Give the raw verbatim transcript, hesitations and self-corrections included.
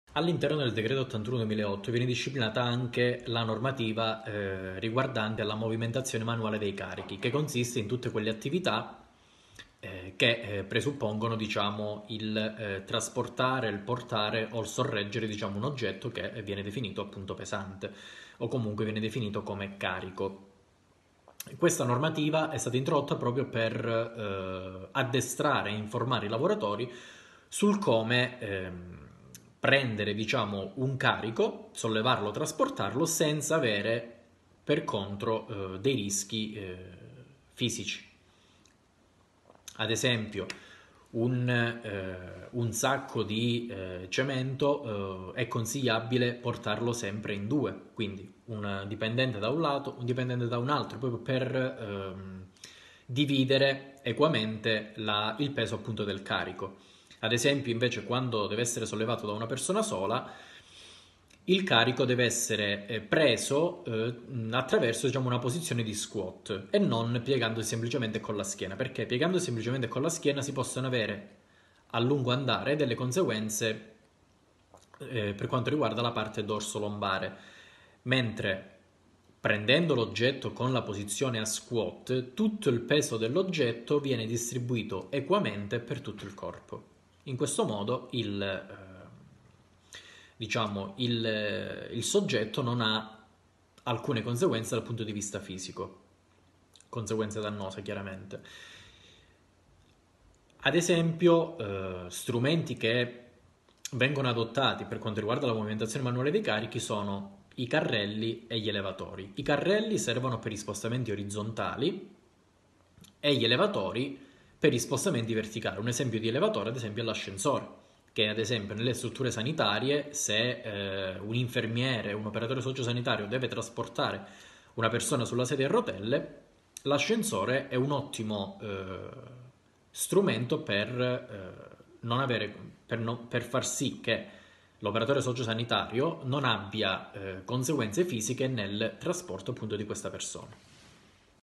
All'interno del decreto ottantuno duemilaotto viene disciplinata anche la normativa eh, riguardante la movimentazione manuale dei carichi, che consiste in tutte quelle attività eh, che eh, presuppongono, diciamo, il eh, trasportare, il portare o il sorreggere, diciamo, un oggetto che viene definito appunto pesante o comunque viene definito come carico. Questa normativa è stata introdotta proprio per eh, addestrare e informare i lavoratori sul come ehm, prendere, diciamo, un carico, sollevarlo, trasportarlo senza avere per contro eh, dei rischi eh, fisici. Ad esempio, un, eh, un sacco di eh, cemento eh, è consigliabile portarlo sempre in due, quindi un dipendente da un lato, un dipendente da un altro, proprio per ehm, dividere equamente la- il peso appunto del carico. Ad esempio, invece, quando deve essere sollevato da una persona sola, il carico deve essere eh, preso eh, attraverso, diciamo, una posizione di squat e non piegandosi semplicemente con la schiena, perché piegandosi semplicemente con la schiena si possono avere a lungo andare delle conseguenze eh, per quanto riguarda la parte dorso-lombare, mentre prendendo l'oggetto con la posizione a squat, tutto il peso dell'oggetto viene distribuito equamente per tutto il corpo. In questo modo il, eh, diciamo, il, il soggetto non ha alcune conseguenze dal punto di vista fisico, conseguenze dannose chiaramente. Ad esempio, eh, strumenti che vengono adottati per quanto riguarda la movimentazione manuale dei carichi sono i carrelli e gli elevatori. I carrelli servono per gli spostamenti orizzontali e gli elevatori per gli spostamenti verticali. Un esempio di elevatore, ad esempio, è l'ascensore, che ad esempio nelle strutture sanitarie, se eh, un infermiere, un operatore sociosanitario deve trasportare una persona sulla sedia a rotelle, l'ascensore è un ottimo eh, strumento per, eh, non avere, per, non- per far sì che l'operatore sociosanitario non abbia eh, conseguenze fisiche nel trasporto appunto di questa persona.